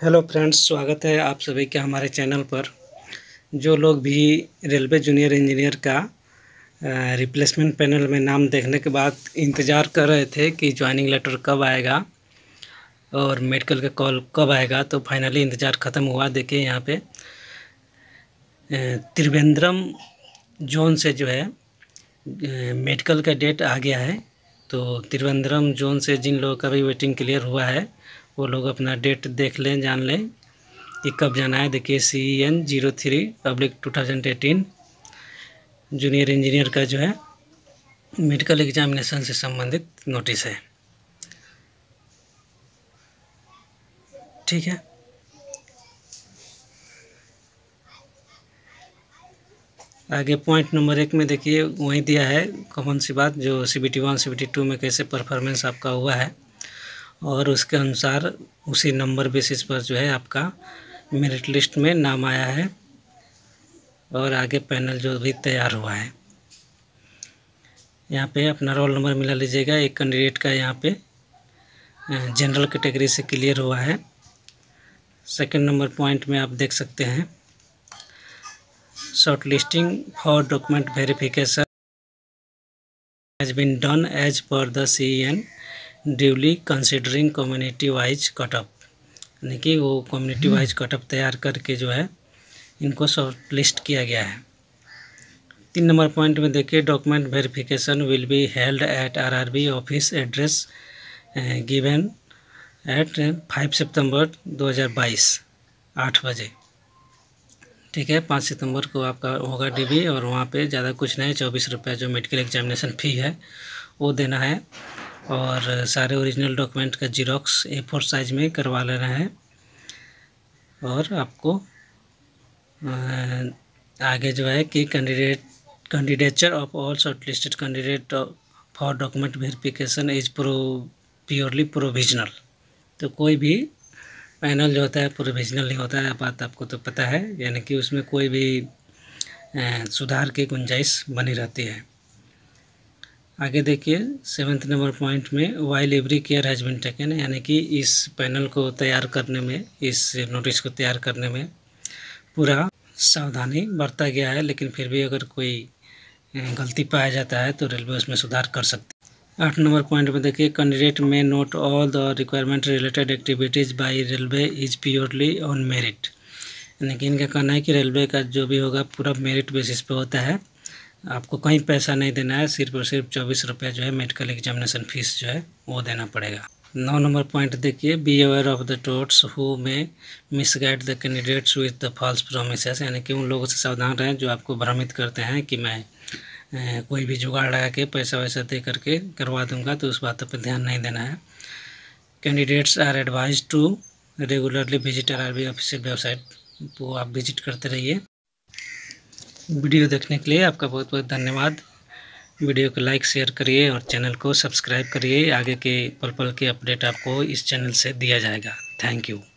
Hello friends, स्वागत है आप सभी के हमारे चैनल पर। जो लोग भी रेलवे जूनियर इंजीनियर का रिप्लेसमेंट पैनल में नाम देखने के बाद इंतज़ार कर रहे थे कि ज्वाइनिंग लेटर कब आएगा और मेडिकल का कॉल कब आएगा, तो फाइनली इंतज़ार ख़त्म हुआ। देखिए यहाँ पे त्रिवेंद्रम जोन से जो है मेडिकल का डेट आ गया है। तो त्रिवेंद्रम जोन से जिन लोगों का भी वेटिंग क्लियर हुआ है वो लोग अपना डेट देख लें, जान लें कि कब जाना है। देखिए CEN03/2018 जूनियर इंजीनियर का जो है मेडिकल एग्जामिनेशन से संबंधित नोटिस है। ठीक है, आगे पॉइंट नंबर 1 में देखिए वही दिया है कॉमन सी बात, जो CBT 1 CBT 2 में कैसे परफॉर्मेंस आपका हुआ है और उसके अनुसार उसी नंबर बेसिस पर जो है आपका मेरिट लिस्ट में नाम आया है और आगे पैनल जो भी तैयार हुआ है। यहाँ पे अपना रोल नंबर मिला लीजिएगा। एक कैंडिडेट का यहाँ पे जनरल कैटेगरी से क्लियर हुआ है। सेकंड नंबर पॉइंट में आप देख सकते हैं short listing for document verification has been done as per the CEN duly considering community wise cutoff, यानी कि वो कम्युनिटी वाइज कटअप तैयार करके जो है इनको शॉर्ट लिस्ट किया गया है। 3 नंबर पॉइंट में देखिए document verification will be held at RRB office address given at 5 सितंबर 2022 8 बजे। ठीक है, 5 सितंबर को आपका होगा DB और वहाँ पे ज़्यादा कुछ नहीं, 24 रुपये जो मेडिकल एग्जामिनेशन फ़ी है वो देना है और सारे ओरिजिनल डॉक्यूमेंट का जीरोक्स A4 साइज़ में करवा लेना है। और आपको आगे जो है कि candidature of all short listed candidate for document verification is purely provisional. तो कोई भी पैनल जो होता है प्रोविजनल नहीं होता है, बात आपको तो पता है, यानी कि उसमें कोई भी सुधार की गुंजाइश बनी रहती है। आगे देखिए 7th नंबर पॉइंट में while every care has been taken, यानी कि इस पैनल को तैयार करने में, इस नोटिस को तैयार करने में पूरा सावधानी बरता गया है, लेकिन फिर भी अगर कोई गलती पाया जाता है तो रेलवे उसमें सुधार कर सकती है। 8 नंबर पॉइंट में देखिए कैंडिडेट में note all the requirement related activities by railway is purely on merit, यानी कि इनका कहना है कि रेलवे का जो भी होगा पूरा मेरिट बेसिस पे होता है, आपको कहीं पैसा नहीं देना है, सिर्फ और सिर्फ 24 रुपये जो है मेडिकल एग्जामिनेशन फीस जो है वो देना पड़ेगा। 9 नंबर पॉइंट देखिए be aware of the touts who may misguide the candidates with the false promises, यानी कि उन लोगों से सावधान रहें जो आपको भ्रमित करते हैं कि मैं कोई भी जुगाड़ लगा के पैसा वैसा दे करके करवा दूंगा, तो उस बातों पर ध्यान नहीं देना है। Candidates are advise to regularly visit RRB official website, वो आप विजिट करते रहिए। वीडियो देखने के लिए आपका बहुत बहुत धन्यवाद। वीडियो को लाइक शेयर करिए और चैनल को सब्सक्राइब करिए। आगे के पल पल के अपडेट आपको इस चैनल से दिया जाएगा। Thank you.